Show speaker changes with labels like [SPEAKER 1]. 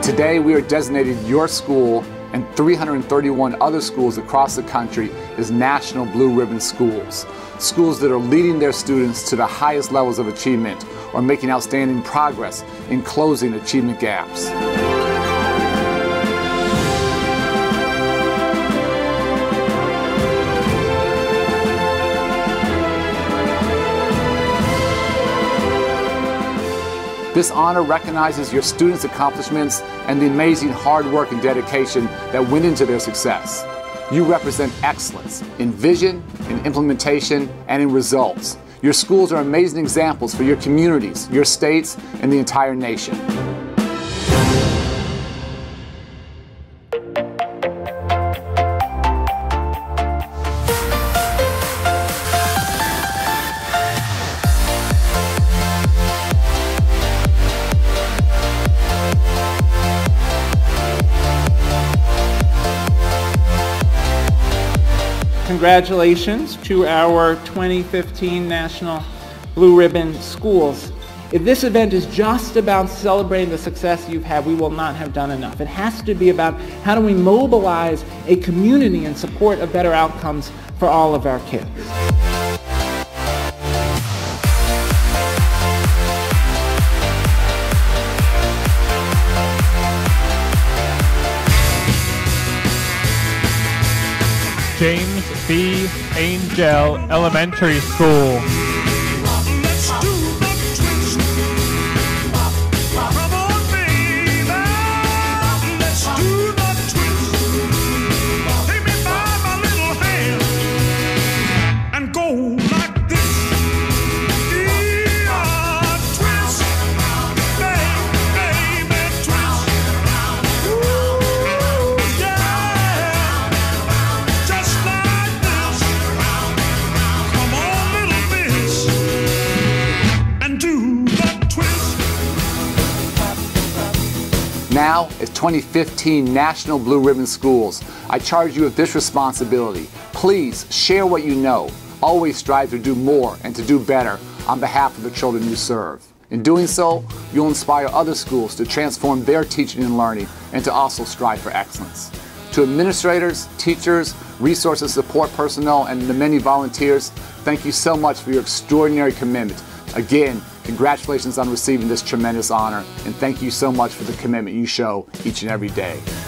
[SPEAKER 1] Today, we are designating your school and 331 other schools across the country as National Blue Ribbon Schools. Schools that are leading their students to the highest levels of achievement or making outstanding progress in closing achievement gaps. This honor recognizes your students' accomplishments and the amazing hard work and dedication that went into their success. You represent excellence in vision, in implementation, and in results. Your schools are amazing examples for your communities, your states, and the entire nation.
[SPEAKER 2] Congratulations to our 2015 National Blue Ribbon Schools. If this event is just about celebrating the success you've had, we will not have done enough. It has to be about how do we mobilize a community in support of better outcomes for all of our kids.
[SPEAKER 3] James B. Angell Elementary School.
[SPEAKER 1] Now, as 2015 National Blue Ribbon Schools, I charge you with this responsibility. Please share what you know. Always strive to do more and to do better on behalf of the children you serve. In doing so, you'll inspire other schools to transform their teaching and learning and to also strive for excellence. To administrators, teachers, resources support personnel, and the many volunteers, thank you so much for your extraordinary commitment. Again, congratulations on receiving this tremendous honor, and thank you so much for the commitment you show each and every day.